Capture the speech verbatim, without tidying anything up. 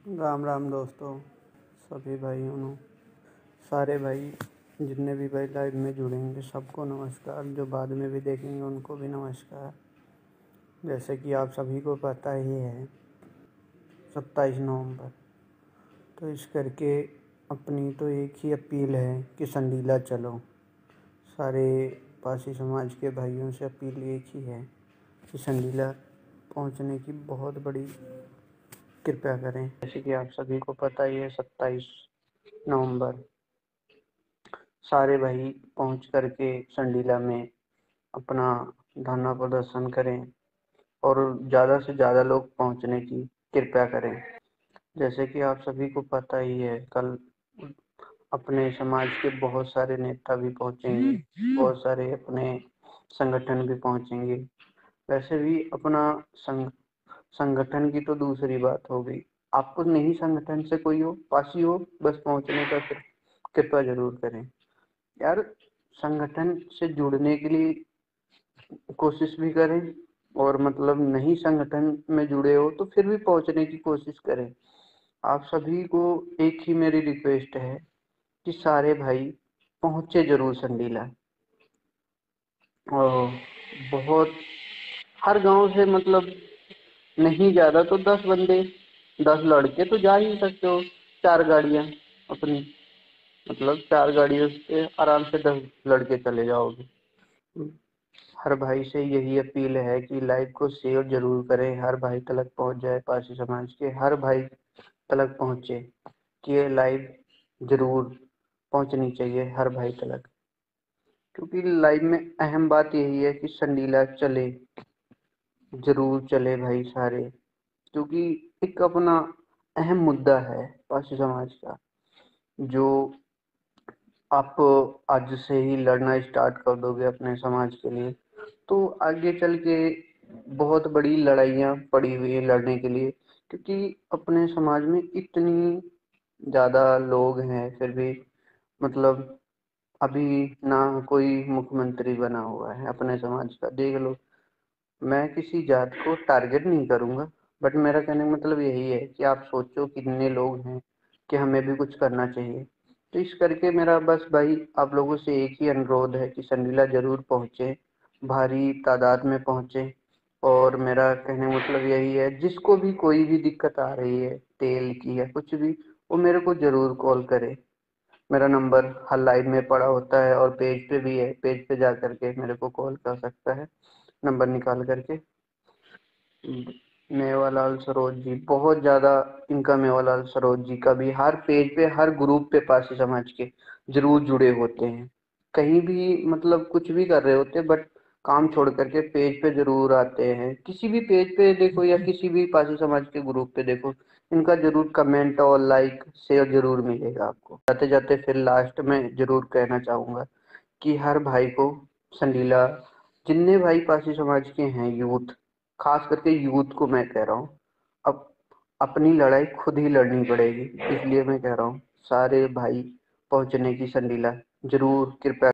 राम राम दोस्तों, सभी भाइयों, सारे भाई जितने भी भाई लाइव में जुड़ेंगे सबको नमस्कार। जो बाद में भी देखेंगे उनको भी नमस्कार। जैसे कि आप सभी को पता ही है सत्ताईस नवंबर, तो इस करके अपनी तो एक ही अपील है कि संडीला चलो। सारे पासी समाज के भाइयों से अपील एक ही है कि संडीला पहुंचने की बहुत बड़ी कृपया करें। जैसे कि आप सभी को पता ही है सत्ताईस नवंबर, सारे भाई पहुंच करके संडीला में अपना धरना प्रदर्शन करें और ज़्यादा से ज़्यादा लोग पहुंचने की कृपया करें। जैसे कि आप सभी को पता ही है कल अपने समाज के बहुत सारे नेता भी पहुंचेंगे, बहुत सारे अपने संगठन भी पहुंचेंगे। वैसे भी अपना संग संगठन की तो दूसरी बात हो गई, आपको नहीं संगठन से कोई हो, पासी हो, बस पहुंचने का कृपया जरूर करें यार। संगठन से जुड़ने के लिए कोशिश भी करें और मतलब नहीं संगठन में जुड़े हो तो फिर भी पहुंचने की कोशिश करें। आप सभी को एक ही मेरी रिक्वेस्ट है कि सारे भाई पहुंचे जरूर संडीला। और बहुत हर गांव से मतलब नहीं ज़्यादा तो दस बंदे, दस लड़के तो जा ही सकते हो। चार गाड़ियां अपनी, मतलब चार गाड़ियों से आराम से दस लड़के चले जाओगे। हर भाई से यही अपील है कि लाइव को शेयर जरूर करें, हर भाई तक पहुंच जाए, पासी समाज के हर भाई तक पहुंचे कि ये लाइव जरूर पहुंचनी चाहिए हर भाई तक। क्योंकि लाइव में अहम बात यही है कि संडीला चले, जरूर चले भाई सारे। क्योंकि एक अपना अहम मुद्दा है पासी समाज का, जो आप आज से ही लड़ना स्टार्ट कर दोगे अपने समाज के लिए तो आगे चल के बहुत बड़ी लड़ाइयाँ पड़ी हुई है लड़ने के लिए। क्योंकि अपने समाज में इतनी ज़्यादा लोग हैं फिर भी मतलब अभी ना कोई मुख्यमंत्री बना हुआ है अपने समाज का, देख लो। मैं किसी जात को टारगेट नहीं करूंगा, बट मेरा कहने का मतलब यही है कि आप सोचो कितने लोग हैं कि हमें भी कुछ करना चाहिए। तो इस करके मेरा बस भाई आप लोगों से एक ही अनुरोध है कि संडीला जरूर पहुंचे, भारी तादाद में पहुंचे। और मेरा कहने का मतलब यही है जिसको भी कोई भी दिक्कत आ रही है तेल की या कुछ भी, वो मेरे को जरूर कॉल करे। मेरा नंबर हर लाइव में पड़ा होता है और पेज पे भी है, पेज पे जा करके मेरे को कॉल कर सकता है नंबर निकाल करके। मेवालाल सरोज जी, बहुत ज्यादा इनका मेवालाल सरोज जी का भी हर पेज पे हर ग्रुप पे पासी समाज के जरूर जुड़े होते हैं। कहीं भी मतलब कुछ भी कर रहे होते हैं बट काम छोड़ करके पेज पे जरूर आते हैं। किसी भी पेज पे देखो या किसी भी पासी समाज के ग्रुप पे देखो, इनका जरूर कमेंट और लाइक शेयर जरूर मिलेगा आपको। जाते जाते फिर लास्ट में जरूर कहना चाहूंगा कि हर भाई को संडीला, जितने भाई पासी समाज के हैं, यूथ, खास करके यूथ को मैं कह रहा हूँ, अब अपनी लड़ाई खुद ही लड़नी पड़ेगी। इसलिए मैं कह रहा हूँ सारे भाई पहुंचने की संडीला जरूर कृपया